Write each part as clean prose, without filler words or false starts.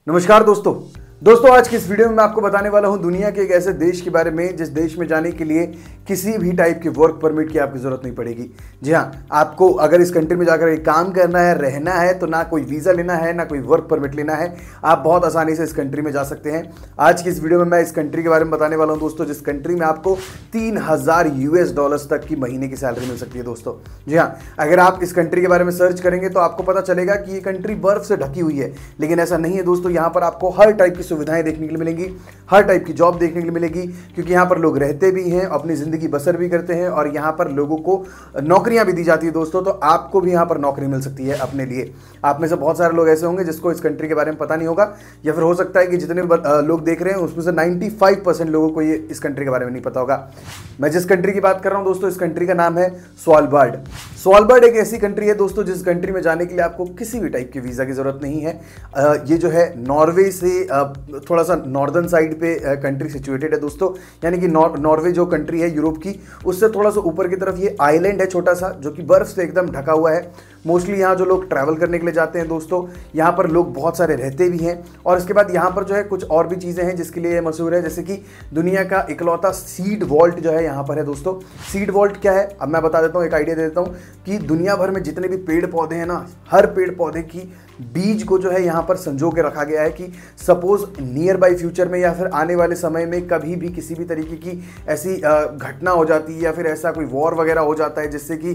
नमस्कार दोस्तों आज की इस वीडियो में मैं आपको बताने वाला हूं दुनिया के एक ऐसे देश के बारे में जिस देश में जाने के लिए किसी भी टाइप के वर्क परमिट की आपकी जरूरत नहीं पड़ेगी। जी हां, आपको अगर इस कंट्री में जाकर काम करना है, रहना है, तो ना कोई वीज़ा लेना है, ना कोई वर्क परमिट लेना है। आप बहुत आसानी से इस कंट्री में जा सकते हैं। आज की इस वीडियो में मैं इस कंट्री के बारे में बताने वाला हूं दोस्तों, जिस कंट्री में आपको $3000 तक की महीने की सैलरी मिल सकती है दोस्तों। जी हाँ, अगर आप इस कंट्री के बारे में सर्च करेंगे तो आपको पता चलेगा कि ये कंट्री बर्फ से ढकी हुई है, लेकिन ऐसा नहीं है दोस्तों। यहाँ पर आपको हर टाइप की सुविधाएं देखने के लिए मिलेंगी, हर टाइप की जॉब देखने के लिए मिलेगी, क्योंकि यहाँ पर लोग रहते भी हैं, अपनी जिंदगी बसर भी करते हैं और यहाँ पर लोगों को नौकरियां भी दी जाती है दोस्तों। तो आपको भी यहाँ पर नौकरी मिल सकती है अपने लिए। आप में से बहुत सारे लोग ऐसे होंगे जिसको इस कंट्री के बारे में पता नहीं होगा, या फिर हो सकता है कि जितने लोग देख रहे हैं उसमें से 95% लोगों को ये इस कंट्री के बारे में नहीं पता होगा। मैं जिस कंट्री की बात कर रहा हूँ दोस्तों, इस कंट्री का नाम है स्वालबार्ड। स्वालबार्ड एक ऐसी कंट्री है दोस्तों जिस कंट्री में जाने के लिए आपको किसी भी टाइप के वीज़ा की ज़रूरत नहीं है। ये जो है नॉर्वे से थोड़ा सा नॉर्दर्न साइड पे कंट्री सिचुएटेड है दोस्तों, यानी कि नॉर्वे जो कंट्री है यूरोप की, उससे थोड़ा सा ऊपर की तरफ ये आइलैंड है छोटा सा, जो कि बर्फ से एकदम ढका हुआ है। मोस्टली यहाँ जो लोग ट्रैवल करने के लिए जाते हैं दोस्तों, यहाँ पर लोग बहुत सारे रहते भी हैं। और इसके बाद यहाँ पर जो है कुछ और भी चीज़ें हैं जिसके लिए मशहूर है, जैसे कि दुनिया का इकलौता सीड वॉल्ट जो है यहाँ पर है दोस्तों। सीड वॉल्ट क्या है अब मैं बता देता हूँ, एक आइडिया दे देता हूँ कि दुनिया भर में जितने भी पेड़ पौधे हैं ना, हर पेड़ पौधे की बीज को जो है यहाँ पर संजो के रखा गया है कि सपोज नियर बाई फ्यूचर में या फिर आने वाले समय में कभी भी किसी भी तरीके की ऐसी घटना हो जाती है या फिर ऐसा कोई वॉर वगैरह हो जाता है जिससे कि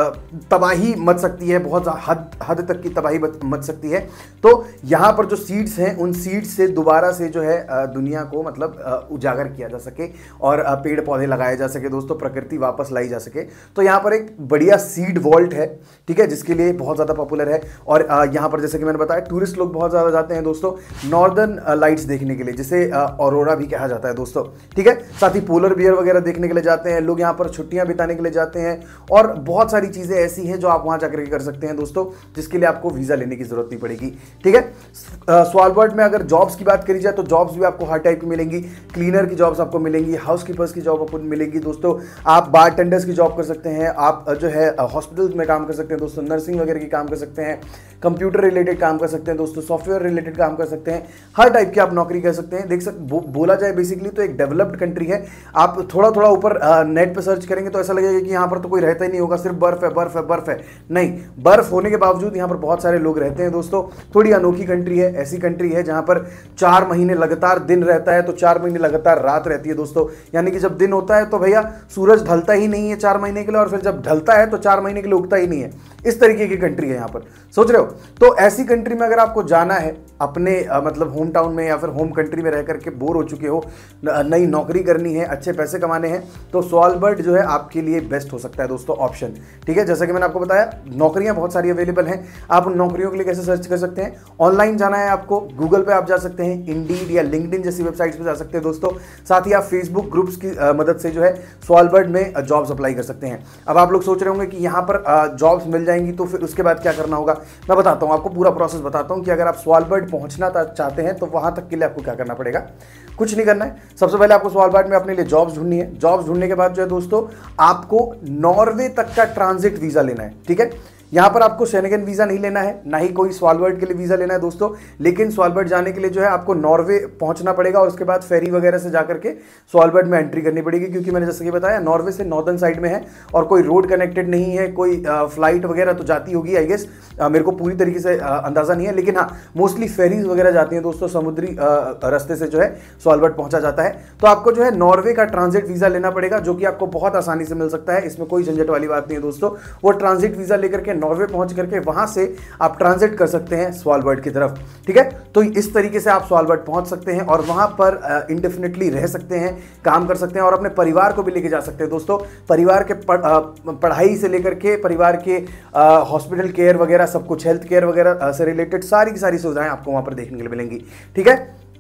तबाही मच सकती है, बहुत हद तक की तबाही मच सकती है, तो यहाँ पर जो सीड्स हैं उन सीड्स से दोबारा से जो है दुनिया को मतलब उजागर किया जा सके और पेड़ पौधे लगाए जा सके दोस्तों, प्रकृति वापस लाई जा सके। तो यहाँ पर एक बढ़िया सीड वॉल्ट है, ठीक है, जिसके लिए बहुत ज़्यादा पॉपुलर है। और यहाँ पर जैसे कि मैंने बताया टूरिस्ट लोग बहुत ज़्यादा जाते हैं दोस्तों नॉर्दर्न लाइट्स देखने के लिए, जिसे ऑरोरा भी कहा जाता है दोस्तों, ठीक है। साथ ही पोलर बियर वगैरह देखने के लिए जाते हैं लोग, यहाँ पर छुट्टियाँ बिताने के लिए जाते हैं, और बहुत सारी चीज़ें ऐसी हैं जो आप वहाँ जाकर कर सकते हैं दोस्तों, जिसके लिए आपको वीज़ा लेने की ज़रूरत नहीं पड़ेगी, ठीक है। स्वालबार्ड में अगर जॉब्स की बात करी जाए तो जॉब्स भी आपको हर टाइप की मिलेंगी। क्लीनर की जॉब्स आपको मिलेंगी, हाउस कीपर्स की जॉब आपको मिलेंगी दोस्तों, आप बार टेंडर्स की जॉब कर सकते हैं, आप जो है हॉस्पिटल्स में काम कर सकते हैं दोस्तों, नर्सिंग वगैरह की काम कर सकते हैं, कंप्यूटर रिलेटेड काम कर सकते हैं दोस्तों, सॉफ्टवेयर रिलेटेड काम कर सकते हैं, हर टाइप की आप नौकरी कर सकते हैं। बोला जाए बेसिकली तो एक डेवलप्ड कंट्री है। आप थोड़ा ऊपर नेट पे सर्च करेंगे तो ऐसा लगेगा कि यहाँ पर तो कोई रहता ही नहीं होगा, सिर्फ बर्फ है बर्फ है बर्फ है। नहीं, बर्फ होने के बावजूद यहाँ पर बहुत सारे लोग रहते हैं दोस्तों। थोड़ी अनोखी कंट्री है, ऐसी कंट्री है जहाँ पर 4 महीने लगातार दिन रहता है तो 4 महीने लगातार रात रहती है दोस्तों। यानी कि जब दिन होता है तो भैया सूरज ढलता ही नहीं है 4 महीने के लिए, और फिर जब ढलता है तो 4 महीने के लिए उगता ही नहीं है। इस तरीके की कंट्री है यहाँ पर, सोच रहे हो। तो ऐसी कंट्री में अगर आपको जाना है, अपने मतलब होम टाउन में या फिर होम कंट्री में रह करके बोर हो चुके हो, नई नौकरी करनी है, अच्छे पैसे कमाने हैं, तो स्वालबार्ड जो है आपके लिए बेस्ट हो सकता है दोस्तों ऑप्शन, ठीक है। जैसा कि मैंने आपको बताया नौकरियां बहुत सारी अवेलेबल हैं। आप उन नौकरियों के लिए कैसे सर्च कर सकते हैं, ऑनलाइन जाना है आपको, गूगल पे आप जा सकते हैं, इंडीड या लिंक्डइन जैसी वेबसाइट्स पे जा सकते हैं दोस्तों। साथ ही आप फेसबुक ग्रुप्स की मदद से जो है स्वालबार्ड में जॉब्स अप्लाई कर सकते हैं। अब आप लोग सोच रहे होंगे कि यहाँ पर जॉब्स मिल जाएंगी तो फिर उसके बाद क्या करना होगा। मैं बताता हूँ आपको, पूरा प्रोसेस बताता हूँ कि अगर आप स्वालबार्ड पहुँचना चाहते हैं तो वहाँ तक के लिए आपको क्या करना पड़ेगा। कुछ नहीं करना है, सबसे पहले आपको स्वालबार्ड में अपने लिए जॉब्स ढूंढनी है। जॉब्स ढूंढने के बाद जो है दोस्तों आपको नॉर्वे तक का ट्रांजिट वीज़ा लेना है, ठीक है। यहाँ पर आपको शेंगेन वीज़ा नहीं लेना है, ना ही कोई स्वालबार्ड के लिए वीज़ा लेना है दोस्तों, लेकिन स्वालबार्ड जाने के लिए जो है आपको नॉर्वे पहुँचना पड़ेगा और उसके बाद फेरी वगैरह से जाकर के स्वालबार्ड में एंट्री करनी पड़ेगी, क्योंकि मैंने जैसे कि बताया नॉर्वे से नॉर्दर्न साइड में है और कोई रोड कनेक्टेड नहीं है। कोई फ्लाइट वगैरह तो जाती होगी आई गेस, मेरे को पूरी तरीके से अंदाज़ा नहीं है, लेकिन हाँ मोस्टली फेरीज वगैरह जाती हैं दोस्तों, समुद्री रास्ते से जो है स्वालबार्ड पहुँचा जाता है। तो आपको जो है नॉर्वे का ट्रांजिट वीज़ा लेना पड़ेगा, जो कि आपको बहुत आसानी से मिल सकता है, इसमें कोई झंझट वाली बात नहीं है दोस्तों। वो ट्रांजिट वीज़ा लेकर के नॉर्वे पहुँच करके वहां से आप ट्रांजिट कर सकते हैं स्वालबार्ड की तरफ, ठीक है। तो इस तरीके से आप स्वालबार्ड पहुंच सकते हैं और वहां पर इंडेफिनिटली रह सकते हैं, काम कर सकते हैं और अपने परिवार को भी लेके जा सकते हैं दोस्तों। परिवार के पढ़ाई से लेकर के परिवार के हॉस्पिटल केयर वगैरह सब कुछ, हेल्थ केयर वगैरह से रिलेटेड सारी की सारी सुविधाएं आपको वहां पर देखने के लिए मिलेंगी, ठीक है।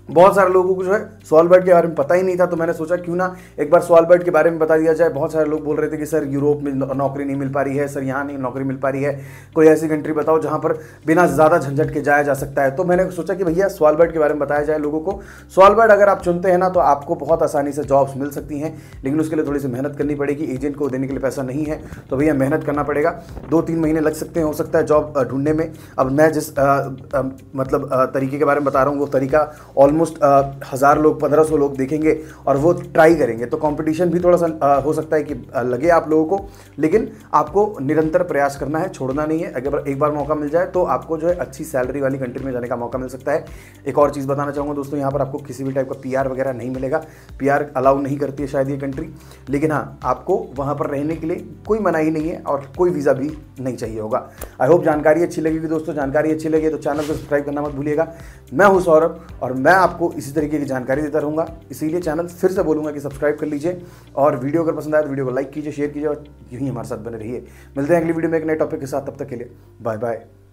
बहुत सारे लोगों को जो है सॉल्बर्ट के बारे में पता ही नहीं था, तो मैंने सोचा क्यों ना एक बार सॉल्बर्ट के बारे में बता दिया जाए। बहुत सारे लोग बोल रहे थे कि सर यूरोप में नौकरी नहीं मिल पा रही है, सर यहाँ नहीं नौकरी मिल पा रही है, कोई ऐसी कंट्री बताओ जहाँ पर बिना ज़्यादा झंझट के जाया जा सकता है। तो मैंने सोचा कि भैया सॉल्बर्ट के बारे में बताया जाए लोगों को। सॉल्बर्ट अगर आप चुनते हैं ना तो आपको बहुत आसानी से जॉब्स मिल सकती हैं, लेकिन उसके लिए थोड़ी सी मेहनत करनी पड़ेगी। एजेंट को देने के लिए पैसा नहीं है, तो भैया मेहनत करना पड़ेगा। 2-3 महीने लग सकते हैं, हो सकता है जॉब ढूंढने में। अब मैं जिस मतलब तरीके के बारे में बता रहा हूँ, वो तरीका ऑलमोस्ट 1000 लोग 1500 लोग देखेंगे और वो ट्राई करेंगे, तो कंपटीशन भी थोड़ा सा हो सकता है कि लगे आप लोगों को, लेकिन आपको निरंतर प्रयास करना है, छोड़ना नहीं है। अगर एक बार मौका मिल जाए तो आपको जो है अच्छी सैलरी वाली कंट्री में जाने का मौका मिल सकता है। एक और चीज़ बताना चाहूँगा दोस्तों, यहाँ पर आपको किसी भी टाइप का PR वगैरह नहीं मिलेगा, PR अलाउ नहीं करती है शायद ये कंट्री, लेकिन हाँ आपको वहाँ पर रहने के लिए कोई मनाही नहीं है और कोई वीज़ा भी नहीं चाहिए होगा। आई होप जानकारी अच्छी लगेगी दोस्तों। जानकारी अच्छी लगी तो चैनल को सब्सक्राइब करना मत भूलिएगा। मैं हूँ सौरभ और मैं आपको इसी तरीके की जानकारी देता रहूँगा, इसीलिए चैनल फिर से बोलूँगा कि सब्सक्राइब कर लीजिए और वीडियो अगर पसंद आए तो वीडियो को लाइक कीजिए, शेयर कीजिए और यूँ ही हमारे साथ बने रहिए। मिलते हैं अगली वीडियो में एक नए टॉपिक के साथ, तब तक के लिए बाय बाय।